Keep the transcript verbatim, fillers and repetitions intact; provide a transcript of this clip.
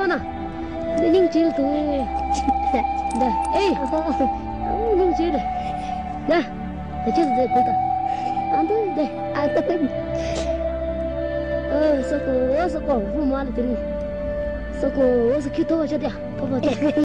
na ning chil tu da eh ning chil da da da chil da ta ando de ando ờ sao cô sao cô phụ mà là cái gì sao cô sao kia thôi cho đi à thôi